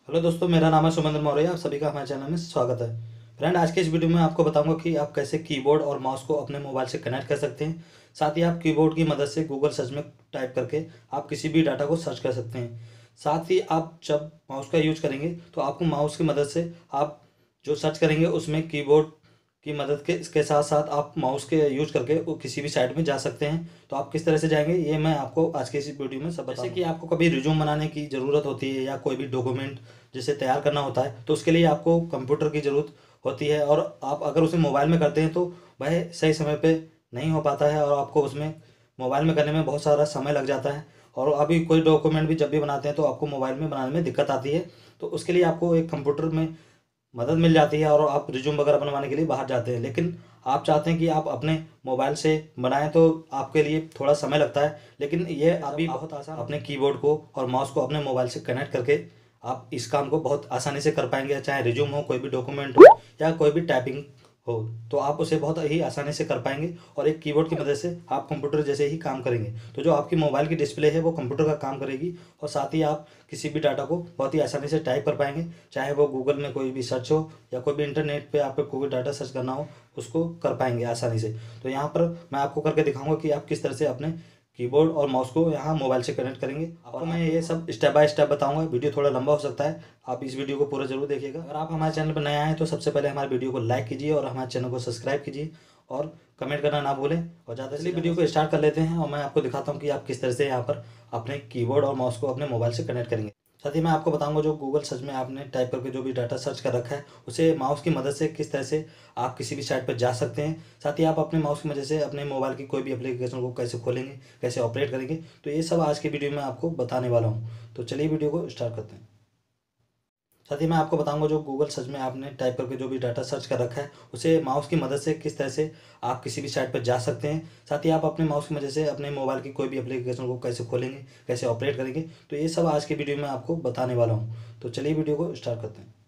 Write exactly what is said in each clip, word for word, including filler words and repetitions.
Hello दोस्तों, मेरा नाम है सुमेंद्र मौर्य। आप सभी का हमारे चैनल में स्वागत है। फ्रेंड, आज के इस वीडियो में आपको बताऊंगा कि आप कैसे कीबोर्ड और माउस को अपने मोबाइल से कनेक्ट कर सकते हैं। साथ ही आप कीबोर्ड की मदद से गूगल सर्च में टाइप करके आप किसी भी डाटा को सर्च कर सकते हैं। साथ ही आप जब माउस का यूज करेंगे तो आपको माउस की मदद से आप जो सर्च करेंगे उसमें कीबोर्ड की मदद के इसके साथ साथ आप माउस के यूज करके वो किसी भी साइट में जा सकते हैं। तो आप किस तरह से जाएंगे ये मैं आपको आज के इस वीडियो में सब बताऊंगा। जैसे कि आपको कभी रिज्यूम बनाने की ज़रूरत होती है या कोई भी डॉक्यूमेंट जिसे तैयार करना होता है तो उसके लिए आपको कंप्यूटर की ज़रूरत होती है, और आप अगर उसे मोबाइल में करते हैं तो वह सही समय पे नहीं हो पाता है और आपको उसमें मोबाइल में करने में बहुत सारा समय लग जाता है। और अभी कोई डॉक्यूमेंट भी जब भी बनाते हैं तो आपको मोबाइल में बनाने में दिक्कत आती है। तो उसके लिए आपको एक कंप्यूटर में मदद मिल जाती है और आप रिज्यूम वगैरह बनवाने के लिए बाहर जाते हैं। लेकिन आप चाहते हैं कि आप अपने मोबाइल से बनाएं तो आपके लिए थोड़ा समय लगता है, लेकिन ये अभी बहुत आसान, अपने कीबोर्ड को और माउस को अपने मोबाइल से कनेक्ट करके आप इस काम को बहुत आसानी से कर पाएंगे। चाहे रिज्यूम हो, कोई भी डॉक्यूमेंट हो या कोई भी टाइपिंग हो, तो आप उसे बहुत ही आसानी से कर पाएंगे और एक कीबोर्ड की मदद से आप कंप्यूटर जैसे ही काम करेंगे। तो जो आपकी मोबाइल की डिस्प्ले है वो कंप्यूटर का काम करेगी और साथ ही आप किसी भी डाटा को बहुत ही आसानी से टाइप कर पाएंगे। चाहे वो गूगल में कोई भी सर्च हो या कोई भी इंटरनेट पे आपको कोई डाटा सर्च करना हो, उसको कर पाएंगे आसानी से। तो यहाँ पर मैं आपको करके दिखाऊंगा कि आप किस तरह से अपने कीबोर्ड और माउस को यहाँ मोबाइल से कनेक्ट करेंगे। और मैं ये सब स्टेप बाय स्टेप बताऊंगा। वीडियो थोड़ा लंबा हो सकता है, आप इस वीडियो को पूरा जरूर देखिएगा। अगर आप हमारे चैनल पर नए आए हैं तो सबसे पहले हमारे वीडियो को लाइक कीजिए और हमारे चैनल को सब्सक्राइब कीजिए और कमेंट करना ना भूलें। और ज़्यादा से वीडियो को स्टार्ट कर लेते हैं और मैं आपको दिखाता हूँ कि आप किस तरह से यहाँ पर अपने कीबोर्ड और माउस को अपने मोबाइल से कनेक्ट करेंगे। साथ ही मैं आपको बताऊंगा जो गूगल सर्च में आपने टाइप करके जो भी डाटा सर्च कर रखा है उसे माउस की मदद से किस तरह से आप किसी भी साइट पर जा सकते हैं। साथ ही आप अपने माउस की मदद से अपने मोबाइल की कोई भी एप्लीकेशन को कैसे खोलेंगे, कैसे ऑपरेट करेंगे, तो ये सब आज के वीडियो में आपको बताने वाला हूँ। तो चलिए वीडियो को स्टार्ट करते हैं। साथ ही मैं आपको बताऊंगा जो गूगल सर्च में आपने टाइप करके जो भी डाटा सर्च कर रखा है उसे माउस की मदद से किस तरह से आप किसी भी साइट पर जा सकते हैं। साथ ही आप अपने माउस की मदद से अपने मोबाइल की कोई भी एप्लीकेशन को कैसे खोलेंगे, कैसे ऑपरेट करेंगे, तो ये सब आज के वीडियो में आपको बताने वाला हूँ। तो चलिए वीडियो को स्टार्ट करते हैं।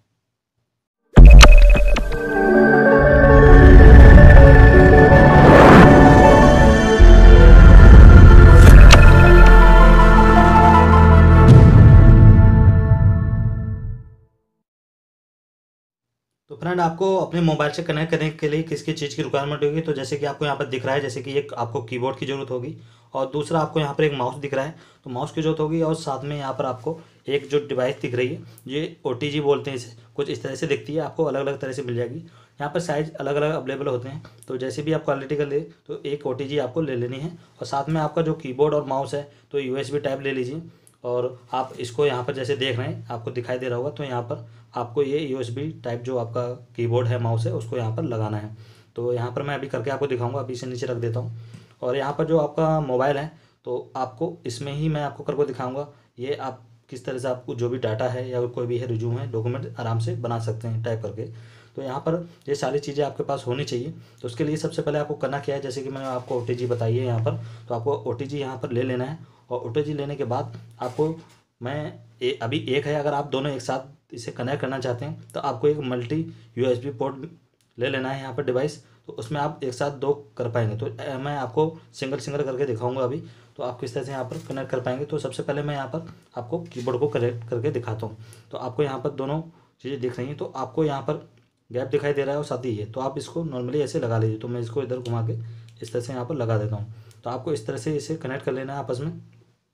तो फ्रेंड, आपको अपने मोबाइल से कनेक्ट करने के लिए किसकी चीज़ की रिक्वायरमेंट होगी, तो जैसे कि आपको यहाँ पर दिख रहा है, जैसे कि एक आपको कीबोर्ड की ज़रूरत होगी और दूसरा आपको यहाँ पर एक माउस दिख रहा है, तो माउस की ज़रूरत होगी। और साथ में यहाँ पर आपको एक जो डिवाइस दिख रही है, ये ओ टी जी बोलते हैं इसे, कुछ इस तरह से दिखती है, आपको अलग अलग तरह से मिल जाएगी। यहाँ पर साइज अलग अलग अवेलेबल होते हैं, तो जैसे भी आप क्वालिटी का ले तो एक ओ टी जी आपको ले लेनी है। और साथ में आपका जो कीबोर्ड और माउस है तो यू एस बी टाइप ले लीजिए। और आप इसको यहाँ पर जैसे देख रहे हैं, आपको दिखाई दे रहा होगा, तो यहाँ पर आपको ये यूएसबी टाइप जो आपका कीबोर्ड है, माउस है, उसको यहाँ पर लगाना है। तो यहाँ पर मैं अभी करके आपको दिखाऊंगा। अभी इसे नीचे रख देता हूँ और यहाँ पर जो आपका मोबाइल है तो आपको इसमें ही मैं आपको करके दिखाऊंगा। ये आप किस तरह से आपको जो भी डाटा है या कोई भी है रिज्यूम है, डॉक्यूमेंट आराम से बना सकते हैं टाइप करके। तो यहाँ पर ये सारी चीज़ें आपके पास होनी चाहिए। तो उसके लिए सबसे पहले आपको करना क्या है, जैसे कि मैंने आपको ओ टी जी बताई है यहाँ पर, तो आपको ओ टी जी यहाँ पर ले लेना है। और ओ टी जी लेने के बाद आपको मैं ए, अभी एक है, अगर आप दोनों एक साथ इसे कनेक्ट करना चाहते हैं तो आपको एक मल्टी यूएसबी पोर्ट ले लेना है यहाँ पर डिवाइस, तो उसमें आप एक साथ दो कर पाएंगे। तो अ, मैं आपको सिंगल सिंगल करके दिखाऊंगा अभी, तो आप किस तरह से यहाँ पर कनेक्ट कर पाएंगे। तो सबसे पहले मैं यहाँ पर आपको कीबोर्ड को कनेक्ट करके दिखाता हूँ। तो आपको यहाँ पर दोनों चीज़ें दिख रही हैं, तो आपको यहाँ पर गैप दिखाई दे रहा है और साथ ही है, तो आप इसको नॉर्मली ऐसे लगा लीजिए। तो मैं इसको इधर घुमा के इस तरह से यहाँ पर लगा देता हूँ। तो आपको इस तरह से इसे कनेक्ट कर लेना है आपस में।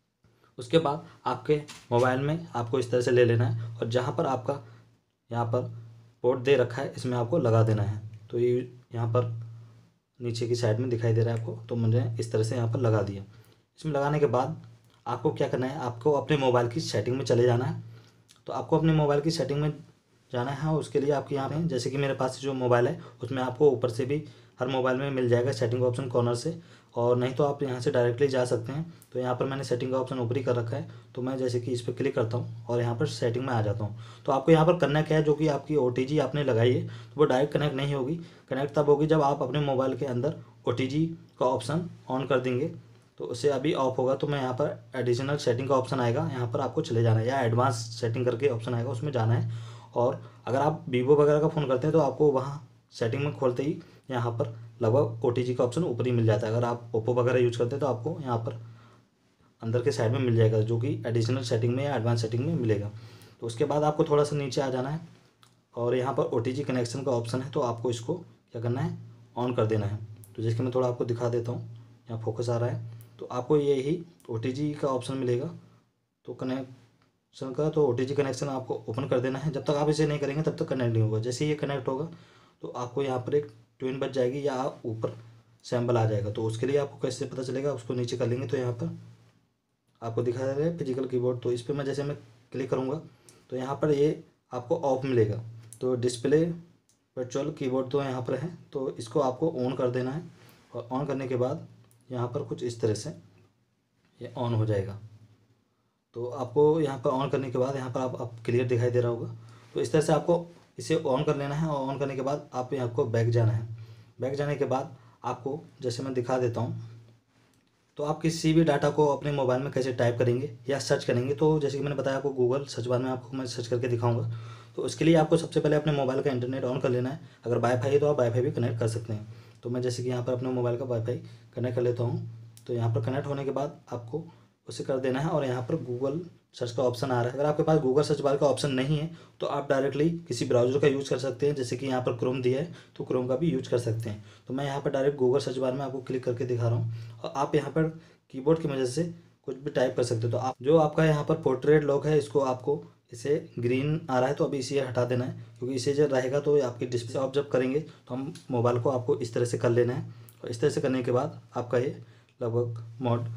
उसके बाद आपके मोबाइल में आपको इस तरह से ले लेना है और जहाँ पर आपका यहाँ पर पोर्ट दे रखा है इसमें आपको लगा देना है। तो ये यहाँ पर नीचे की साइड में दिखाई दे रहा है आपको, तो मैंने इस तरह से यहाँ पर लगा दिया। इसमें लगाने के बाद आपको क्या करना है, आपको अपने मोबाइल की सेटिंग में चले जाना है। तो आपको अपने मोबाइल की सेटिंग में जाना है और उसके लिए आपके यहाँ पे, जैसे कि मेरे पास जो मोबाइल है उसमें आपको ऊपर से भी हर मोबाइल में मिल जाएगा सेटिंग का ऑप्शन कॉर्नर से, और नहीं तो आप यहाँ से डायरेक्टली जा सकते हैं। तो यहाँ पर मैंने सेटिंग का ऑप्शन ऊपर ही कर रखा है, तो मैं जैसे कि इस पर क्लिक करता हूँ और यहाँ पर सेटिंग में आ जाता हूँ। तो आपको यहाँ पर करना क्या है, जो कि आपकी ओ टी जी आपने लगाई है तो वो डायरेक्ट कनेक्ट नहीं होगी। कनेक्ट तब होगी जब आप अपने मोबाइल के अंदर ओ टी जी का ऑप्शन ऑन कर देंगे। तो उससे अभी ऑफ होगा, तो मैं यहाँ पर एडिशनल सेटिंग का ऑप्शन आएगा, यहाँ पर आपको चले जाना है, या एडवांस सेटिंग करके ऑप्शन आएगा उसमें जाना है। और अगर आप वीवो वगैरह का फ़ोन करते हैं तो आपको वहाँ सेटिंग में खोलते ही यहाँ पर लगभग ओ टी जी का ऑप्शन ऊपर ही मिल जाता है। अगर आप ओप्पो वगैरह यूज़ करते हैं तो आपको यहाँ पर अंदर के साइड में मिल जाएगा, जो कि एडिशनल सेटिंग में या एडवांस सेटिंग में मिलेगा। तो उसके बाद आपको थोड़ा सा नीचे आ जाना है और यहाँ पर ओ टी जी कनेक्शन का ऑप्शन है, तो आपको इसको क्या करना है, ऑन कर देना है। तो जैसे कि मैं थोड़ा आपको दिखा देता हूँ, यहाँ फोकस आ रहा है, तो आपको यही ओ टी जी का ऑप्शन मिलेगा, तो कनेक्शन का, तो ओ टी जी कनेक्शन आपको ओपन कर देना है। जब तक आप इसे नहीं करेंगे तब तक कनेक्ट नहीं होगा। जैसे ये कनेक्ट होगा तो आपको यहाँ पर एक ट्यून बज जाएगी या आप ऊपर सैम्बल आ जाएगा। तो उसके लिए आपको कैसे पता चलेगा, उसको नीचे कर लेंगे तो यहाँ पर आपको दिखा रहा है फिजिकल कीबोर्ड, तो इस पर मैं जैसे मैं क्लिक करूँगा तो यहाँ पर ये आपको ऑफ मिलेगा। तो डिस्प्ले वर्चुअल कीबोर्ड तो यहाँ पर है, तो इसको आपको ऑन कर देना है और ऑन करने के बाद यहाँ पर कुछ इस तरह से ये ऑन हो जाएगा। तो आपको यहाँ पर ऑन करने के बाद यहाँ पर आप, आप क्लियर दिखाई दे रहा होगा। तो इस तरह से आपको इसे ऑन कर लेना है और ऑन करने के बाद आप यहाँ को बैक जाना है। बैक जाने के बाद आपको जैसे मैं दिखा देता हूँ, तो आप किसी भी डाटा को अपने मोबाइल में कैसे टाइप करेंगे या सर्च करेंगे, तो जैसे कि मैंने बताया आपको गूगल सर्च बार में आपको मैं सर्च करके दिखाऊंगा। तो उसके लिए आपको सबसे पहले अपने मोबाइल का इंटरनेट ऑन कर लेना है। अगर वाईफाई है तो आप वाईफाई भी कनेक्ट कर सकते हैं। तो मैं जैसे कि यहाँ पर अपने मोबाइल का वाईफाई कनेक्ट कर लेता हूँ। तो यहाँ पर कनेक्ट होने के बाद आपको उसे कर देना है और यहाँ पर गूगल सर्च का ऑप्शन आ रहा है। अगर आपके पास गूगल सर्च बार का ऑप्शन नहीं है तो आप डायरेक्टली किसी ब्राउज़र का यूज़ कर सकते हैं, जैसे कि यहाँ पर क्रोम दिया है तो क्रोम का भी यूज कर सकते हैं। तो मैं यहाँ पर डायरेक्ट गूगल सर्च बार में आपको क्लिक करके दिखा रहा हूँ और आप यहाँ पर कीबोर्ड की मदद से कुछ भी टाइप कर सकते हो। तो आप जो आपका यहाँ पर पोर्ट्रेट लॉक है, इसको आपको इसे ग्रीन आ रहा है तो अभी इसे हटा देना है, क्योंकि इसे जब रहेगा तो आपकी डिस्प्ले ऑफ जब करेंगे तो हम मोबाइल को आपको इस तरह से कर लेना है। और इस तरह से करने के बाद आपका ये लगभग मोड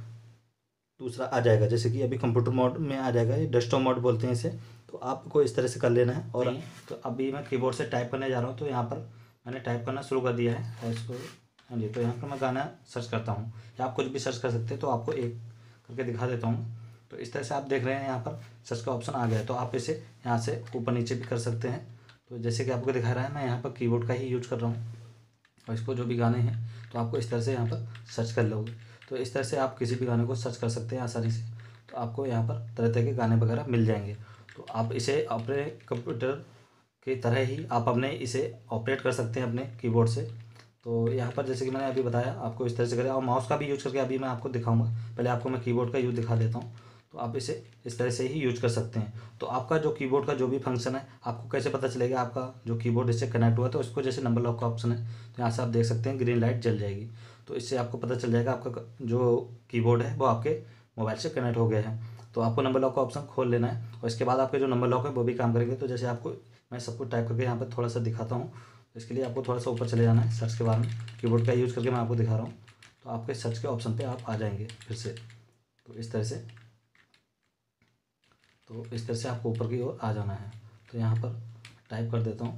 दूसरा आ जाएगा, जैसे कि अभी कंप्यूटर मोड में आ जाएगा, ये डेस्कटॉप मोड बोलते हैं इसे। तो आपको इस तरह से कर लेना है। और तो अभी मैं कीबोर्ड से टाइप करने जा रहा हूँ, तो यहाँ पर मैंने टाइप करना शुरू कर दिया है इसको। हाँ जी, तो यहाँ पर मैं गाना सर्च करता हूँ या आप कुछ भी सर्च कर सकते हैं। तो आपको एक करके दिखा देता हूँ। तो इस तरह से आप देख रहे हैं यहाँ पर सर्च का ऑप्शन आ गया है, तो आप इसे यहाँ से ऊपर नीचे भी कर सकते हैं। तो जैसे कि आपको दिखा रहा है, मैं यहाँ पर कीबोर्ड का ही यूज कर रहा हूँ और इसको जो भी गाने हैं तो आपको इस तरह से यहाँ पर सर्च कर लोगे। तो इस तरह से आप किसी भी गाने को सर्च कर सकते हैं आसानी से। तो आपको यहाँ पर तरह तरह के गाने वगैरह मिल जाएंगे। तो आप इसे अपने कंप्यूटर की तरह ही आप अपने इसे ऑपरेट कर सकते हैं अपने कीबोर्ड से। तो यहाँ पर जैसे कि मैंने अभी बताया आपको इस तरह से करें, और माउस का भी यूज करके अभी मैं आपको दिखाऊंगा। पहले आपको मैं कीबोर्ड का यूज दिखा देता हूँ। तो आप इसे इस तरह से ही यूज कर सकते हैं। तो आपका जो कीबोर्ड का जो भी फंक्शन है, आपको कैसे पता चलेगा आपका जो कीबोर्ड इससे कनेक्ट हुआ है। तो इसको जैसे नंबर लॉक का ऑप्शन है, तो यहाँ से आप देख सकते हैं ग्रीन लाइट जल जाएगी। तो इससे आपको पता चल जाएगा आपका जो कीबोर्ड है वो आपके मोबाइल से कनेक्ट हो गया है। तो आपको नंबर लॉक का ऑप्शन खोल लेना है और इसके बाद आपके जो नंबर लॉक है वो भी काम करेंगे। तो जैसे आपको मैं सबको टाइप करके यहाँ पर थोड़ा सा दिखाता हूँ। तो इसके लिए आपको थोड़ा सा ऊपर चले जाना है सर्च के बारे में, कीबोर्ड का यूज़ करके मैं आपको दिखा रहा हूँ। तो आपके सर्च के ऑप्शन पे आप आ जाएंगे फिर से। तो इस तरह से तो इस तरह से आपको ऊपर की ओर आ जाना है। तो यहाँ पर टाइप कर देता हूँ।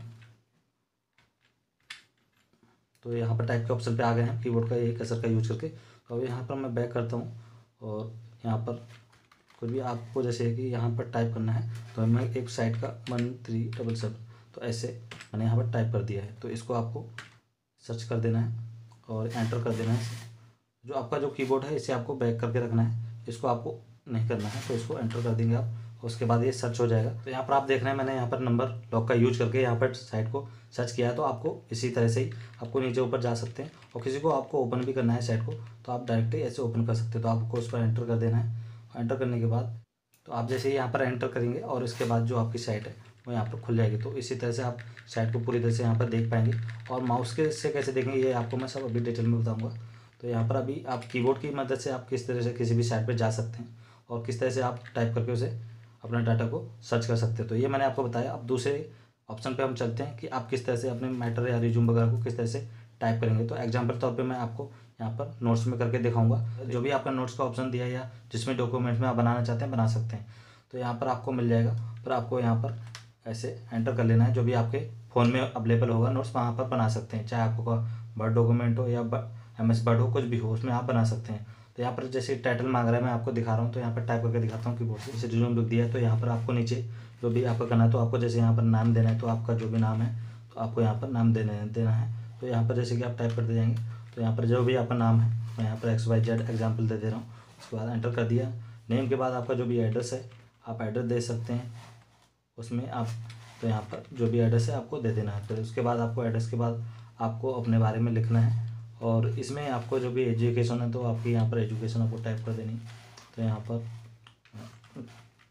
तो यहाँ पर टाइप के ऑप्शन पे आ गए हैं कीबोर्ड का ये कसर का यूज करके। तो अब यहाँ पर मैं बैक करता हूँ और यहाँ पर कुछ भी आपको जैसे कि यहाँ पर टाइप करना है, तो मैं एक साइड का वन थ्री डबल सेवन तो ऐसे मैंने यहाँ पर टाइप कर दिया है। तो इसको आपको सर्च कर देना है और एंटर कर देना है। जो आपका जो कीबोर्ड है इसे आपको बैक करके रखना है, इसको आपको नहीं करना है। तो इसको एंटर कर देंगे आप, उसके बाद ये सर्च हो जाएगा। तो यहाँ पर आप देख रहे हैं मैंने यहाँ पर नंबर लॉक का यूज करके यहाँ पर साइट को सर्च किया है। तो आपको इसी तरह से ही आपको नीचे ऊपर जा सकते हैं और किसी को आपको ओपन भी करना है साइट को, तो आप डायरेक्टली ऐसे ओपन कर सकते हैं। तो आपको उस पर एंटर कर देना है। एंटर करने के बाद तो आप जैसे ही यहाँ पर एंटर करेंगे और इसके बाद जो आपकी साइट है वो यहाँ पर खुल जाएगी। तो इसी तरह से आप साइट को पूरी तरह से यहाँ पर देख पाएंगे। और माउस के से कैसे देखेंगे ये आपको मैं सब अभी डिटेल में बताऊँगा। तो यहाँ पर अभी आप कीबोर्ड की मदद से आप किस तरह से किसी भी साइट पर जा सकते हैं और किस तरह से आप टाइप करके उसे अपना डाटा को सर्च कर सकते हैं। तो ये मैंने आपको बताया। अब दूसरे ऑप्शन पे हम चलते हैं कि आप किस तरह से अपने मैटर या रिज्यूम वगैरह को किस तरह से टाइप करेंगे। तो एग्जाम्पल तौर पे मैं आपको यहाँ पर नोट्स में करके दिखाऊंगा। जो भी आपका नोट्स का ऑप्शन दिया है या जिसमें डॉक्यूमेंट में आप बनाना चाहते हैं बना सकते हैं। तो यहाँ पर आपको मिल जाएगा, पर आपको यहाँ पर ऐसे एंटर कर लेना है। जो भी आपके फ़ोन में अवेलेबल होगा नोट्स वहाँ पर बना सकते हैं, चाहे आपको वर्ड डॉक्यूमेंट हो या एम एस वर्ड हो, कुछ भी हो उसमें आप बना सकते हैं। तो यहाँ पर जैसे टाइटल मांग रहा है मैं आपको दिखा रहा हूँ। तो यहाँ पर टाइप करके दिखाता हूँ कीबोर्ड से। जैसे रिज्यूम लिख दिया है तो यहाँ पर आपको नीचे जो भी आपका करना है, तो आपको जैसे यहाँ पर नाम देना है, तो आपका जो भी नाम है तो आपको यहाँ पर नाम देना देना है। तो यहाँ पर जैसे कि आप टाइप करते जाएंगे तो यहाँ पर जो भी आपका नाम है मैं यहाँ पर एक्स वाई जेड एग्जाम्पल दे दे रहा हूँ। उसके बाद एंटर कर दिया। नेम के बाद आपका जो भी एड्रेस है आप एड्रेस दे सकते हैं उसमें आप। तो यहाँ पर जो भी एड्रेस है आपको दे देना है। फिर उसके बाद आपको एड्रेस के बाद आपको अपने बारे में लिखना है और इसमें आपको जो भी एजुकेशन है तो आपकी यहाँ पर एजुकेशन आपको टाइप कर देनी। तो यहाँ पर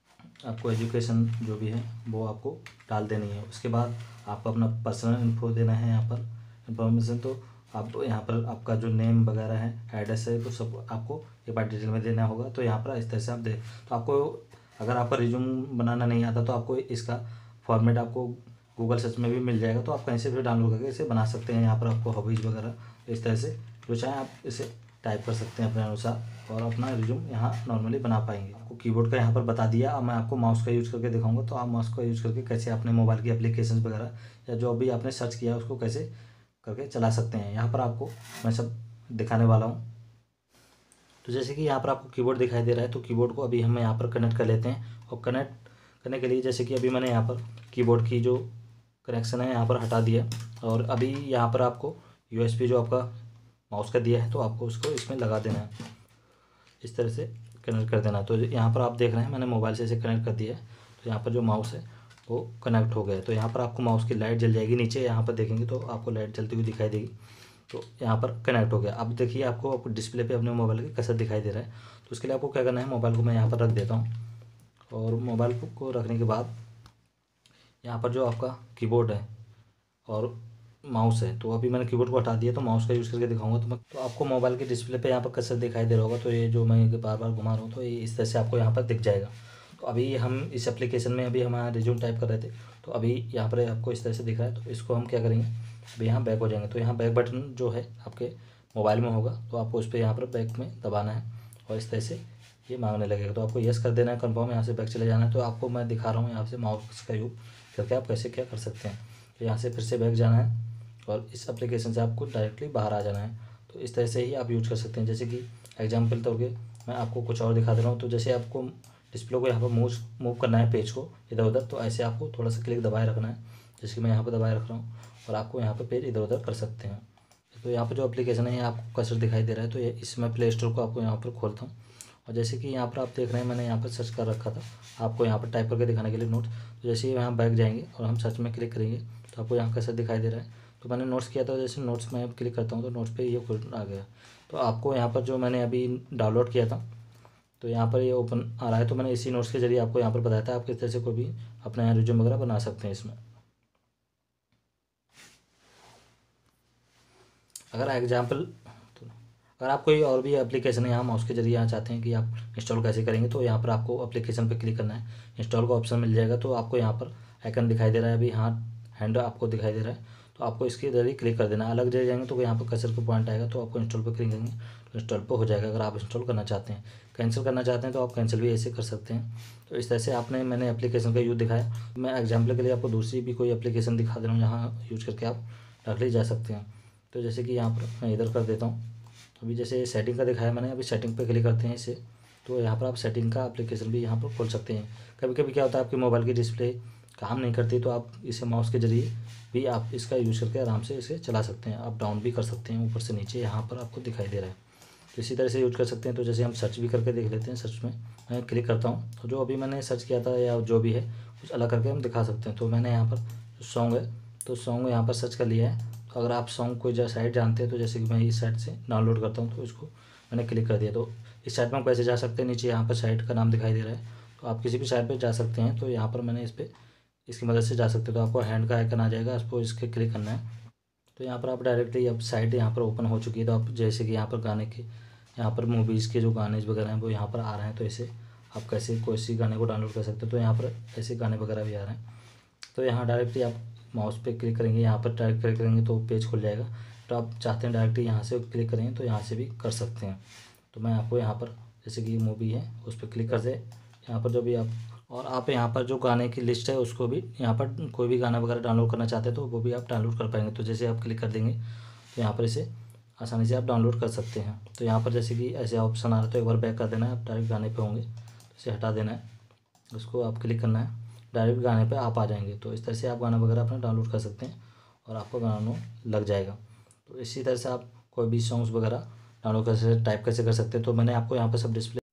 आपको एजुकेशन जो भी है वो आपको डाल देनी है। उसके बाद आपको अपना पर्सनल इन्फो देना है। यहाँ पर इन्फॉर्मेशन तो आप यहाँ पर आपका जो नेम वगैरह है, एड्रेस है, तो सब आपको एक बार डिटेल में देना होगा। तो यहाँ पर इस तरह से आप दे तो आपको अगर आपका रिज्यूम बनाना नहीं आता तो आपको इसका फॉर्मेट आपको गूगल सर्च में भी मिल जाएगा। तो आप कहीं से भी डाउनलोड करके इसे बना सकते हैं। यहाँ पर आपको हॉबीज़ वगैरह इस तरह से जो चाहें आप इसे टाइप कर सकते हैं अपने अनुसार और अपना रिज्यूम यहाँ नॉर्मली बना पाएंगे। आपको कीबोर्ड का यहाँ पर बता दिया। अब मैं आपको माउस का यूज़ करके दिखाऊंगा। तो आप माउस का यूज़ करके कैसे अपने मोबाइल की एप्लीकेशन वगैरह या जो भी आपने सर्च किया उसको कैसे करके चला सकते हैं, यहाँ पर आपको मैं सब दिखाने वाला हूँ। तो जैसे कि यहाँ पर आपको कीबोर्ड दिखाई दे रहा है, तो कीबोर्ड को अभी हम यहाँ पर कनेक्ट कर लेते हैं। और कनेक्ट करने के लिए जैसे कि अभी मैंने यहाँ पर कीबोर्ड की जो कनेक्शन है यहाँ पर हटा दिया और अभी यहाँ पर आपको यूएसबी जो आपका माउस का दिया है तो आपको उसको इसमें लगा देना है, इस तरह से कनेक्ट कर देना। तो यहाँ पर आप देख रहे हैं मैंने मोबाइल से इसे कनेक्ट कर दिया है। तो यहाँ पर जो माउस है वो कनेक्ट हो गया है। तो यहाँ पर आपको माउस की लाइट जल जाएगी, नीचे यहाँ पर देखेंगे तो आपको लाइट जलती हुई दिखाई देगी। तो यहाँ पर कनेक्ट हो गया। अब देखिए आपको आपको डिस्प्ले पे अपने मोबाइल के कैसा दिखाई दे रहा है। तो उसके लिए आपको क्या करना है, मोबाइल को मैं यहाँ पर रख देता हूँ और मोबाइल को रखने के बाद यहाँ पर जो आपका कीबोर्ड है और माउस है, तो अभी मैंने कीबोर्ड को हटा दिया तो माउस का यूज़ करके दिखाऊंगा। तो मैं तो आपको मोबाइल के डिस्प्ले पे यहाँ पर कैसे दिखाई दे रहा होगा। तो ये जो मैं बार बार घुमा रहा हूँ तो ये इस तरह से आपको यहाँ पर दिख जाएगा। तो अभी हम इस एप्लीकेशन में अभी हमारा रिज्यूम टाइप कर रहे थे, तो अभी यहाँ पर आपको इस तरह से दिख रहा है। तो इसको हम क्या करेंगे, अभी यहाँ बैक हो जाएंगे। तो यहाँ बैक बटन जो है आपके मोबाइल में होगा, तो आपको उस पर यहाँ पर बैक में दबाना है और इस तरह से ये मांगने लगेगा। तो आपको यस कर देना है, कन्फर्म, यहाँ से बैक चले जाना है। तो आपको मैं दिखा रहा हूँ यहाँ से माउस का यूज करके आप कैसे क्या कर सकते हैं। तो यहाँ से फिर से बैक जाना है और इस एप्लीकेशन से आपको डायरेक्टली बाहर आ जाना है। तो इस तरह से ही आप यूज कर सकते हैं। जैसे कि एग्जाम्पल तौर पे मैं आपको कुछ और दिखा दे रहा हूँ। तो जैसे आपको डिस्प्ले को यहाँ पर मूव मूव करना है, पेज को इधर उधर, तो ऐसे आपको थोड़ा सा क्लिक दबाए रखना है। जैसे कि मैं यहाँ पर दबाए रख रहा हूँ और आपको यहाँ पर पेज इधर उधर कर सकते हैं। तो यहाँ पर जो एप्लीकेशन है ये आपको कसर दिखाई दे रहा है। तो ये इसमें प्ले स्टोर को आपको यहाँ पर खोलता हूँ और जैसे कि यहाँ पर आप देख रहे हैं मैंने यहाँ पर सर्च कर रखा था आपको यहाँ पर टाइप करके दिखाने के लिए नोट्स। तो जैसे ही यहाँ बैक जाएंगे और हम सर्च में क्लिक करेंगे तो आपको यहाँ कैसा दिखाई दे रहा है। तो मैंने नोट्स किया था, जैसे नोट्स में क्लिक करता हूँ तो नोट्स पे ये खुल आ गया। तो आपको यहाँ पर जो मैंने अभी डाउनलोड किया था तो यहाँ पर ये ओपन आ रहा है। तो मैंने इसी नोट्स के जरिए आपको यहाँ पर बताया था आप किस तरह से कोई भी अपना यहाँ रिज्यूम वगैरह बना सकते हैं इसमें। अगर एग्जाम्पल तो अगर आप कोई और भी एप्लीकेशन है यहाँ माउस के जरिए यहाँ चाहते हैं कि आप इंस्टॉल कैसे करेंगे, तो यहाँ पर आपको एप्लीकेशन पर क्लिक करना है, इंस्टॉल का ऑप्शन मिल जाएगा। तो आपको यहाँ पर आइकन दिखाई दे रहा है, अभी हाथ हैंड आपको दिखाई दे रहा है। तो आपको इसके जरिए क्लिक कर देना, अलग जगह जाएंगे तो यहाँ पर कर्सर का पॉइंट आएगा तो आपको इंस्टॉल पर क्लिक करेंगे तो इंस्टॉल पर हो जाएगा। अगर आप इंस्टॉल करना चाहते हैं, कैंसिल करना चाहते हैं तो आप कैंसिल भी ऐसे कर सकते हैं। तो इस तरह से आपने मैंने एप्लीकेशन का यूज़ दिखाया। मैं एग्जाम्पल के लिए आपको दूसरी भी कोई एप्लीकेशन दिखा दे रहा हूँ, यहाँ यूज करके आप डायरेक्टली जा सकते हैं। तो जैसे कि यहाँ पर मैं इधर कर देता हूँ। अभी जैसे सेटिंग का दिखाया मैंने, अभी सेटिंग पर क्लिक करते हैं इसे, तो यहाँ पर आप सेटिंग का एप्लीकेशन भी यहाँ पर खोल सकते हैं। कभी कभी क्या होता है आपके मोबाइल की डिस्प्ले काम नहीं करती तो आप इसे माउस के जरिए भी आप इसका यूज़ करके आराम से इसे चला सकते हैं, आप डाउन भी कर सकते हैं ऊपर से नीचे, यहाँ पर आपको दिखाई दे रहा है। तो इसी तरह से यूज कर सकते हैं। तो जैसे हम सर्च भी करके देख लेते हैं, सर्च में मैं क्लिक करता हूँ तो जो अभी मैंने सर्च किया था या जो भी है कुछ अलग करके हम दिखा सकते हैं। तो मैंने यहाँ पर जो सॉन्ग है तो सॉन्ग यहाँ पर सर्च कर लिया है। तो अगर आप सॉन्ग कोई जो साइट जानते हैं तो जैसे कि मैं इस साइट से डाउनलोड करता हूँ तो इसको मैंने क्लिक कर दिया। तो इस साइट में हम कैसे जा सकते हैं, नीचे यहाँ पर साइट का नाम दिखाई दे रहा है तो आप किसी भी साइट पर जा सकते हैं। तो यहाँ पर मैंने इस पर इसकी मदद से जा सकते हैं। तो आपको हैंड का आइकन आ जाएगा, उसको इसके क्लिक करना है। तो यहाँ पर आप डायरेक्टली अब साइट यहाँ पर ओपन हो चुकी है। तो आप जैसे कि यहाँ पर गाने के यहाँ पर मूवीज़ के जो गाने वगैरह हैं वो यहाँ पर आ रहे हैं। तो ऐसे आप कैसे कोई सी गाने को डाउनलोड कर सकते हो। तो यहाँ पर ऐसे गाने वगैरह भी आ रहे हैं। तो यहाँ डायरेक्टली आप माउस पे क्लिक करेंगे, यहाँ पर डायरेक्ट क्लिक करेंगे तो पेज खुल जाएगा। तो आप चाहते हैं डायरेक्टली यहाँ से क्लिक करेंगे तो यहाँ से भी कर सकते हैं। तो मैं आपको यहाँ पर जैसे कि मूवी है उस पर क्लिक कर दे, यहाँ पर जो भी आप और आप यहाँ पर जो गाने की लिस्ट है उसको भी यहाँ पर कोई भी गाना वगैरह डाउनलोड करना चाहते हैं तो वो भी आप डाउनलोड कर पाएंगे। तो जैसे आप क्लिक कर देंगे तो यहाँ पर इसे आसानी से आप डाउनलोड कर सकते हैं। तो यहाँ पर जैसे कि ऐसे ऑप्शन आ रहा है तो एक बार बैक कर देना है, आप डायरेक्ट गाने पे होंगे तो इसे हटा देना है, उसको आप क्लिक करना है, डायरेक्ट गाने पे आप आ जाएंगे। तो इस तरह से आप गाना वगैरह अपना डाउनलोड कर सकते हैं और आपको गाना लग जाएगा। तो इसी तरह से आप कोई भी सॉन्ग्स वगैरह डाउनलोड कैसे टाइप कैसे कर सकते हैं। तो मैंने आपको यहाँ पर सब डिस्प्ले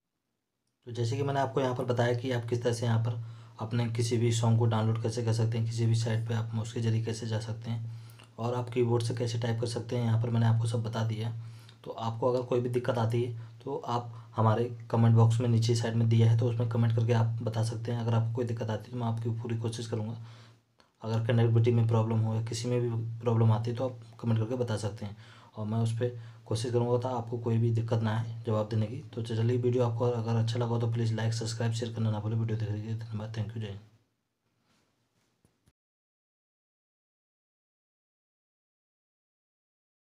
तो जैसे कि मैंने आपको यहाँ पर बताया कि आप किस तरह से यहाँ पर अपने किसी भी सॉन्ग को डाउनलोड कैसे कर सकते हैं, किसी भी साइट पे आप उसके जरिए कैसे जा सकते हैं और आप कीबोर्ड से कैसे टाइप कर सकते हैं, यहाँ पर मैंने आपको सब बता दिया है। तो आपको अगर कोई भी दिक्कत आती है तो आप हमारे कमेंट बॉक्स में नीचे साइड में दिया है, तो उसमें कमेंट करके आप बता सकते हैं। अगर आपको कोई दिक्कत आती है तो मैं आपकी पूरी कोशिश करूँगा। अगर कनेक्टिविटी में प्रॉब्लम हो या किसी में भी प्रॉब्लम आती है तो आप कमेंट करके बता सकते हैं, और मैं उस पर कोशिश करूँगा था आपको कोई भी दिक्कत ना आए जवाब देने की। तो चलिए, वीडियो आपको अगर अच्छा लगा तो प्लीज़ लाइक, सब्सक्राइब, शेयर करना ना भूलें। वीडियो देखने के लिए धन्यवाद। थैंक यू, जय हिंद।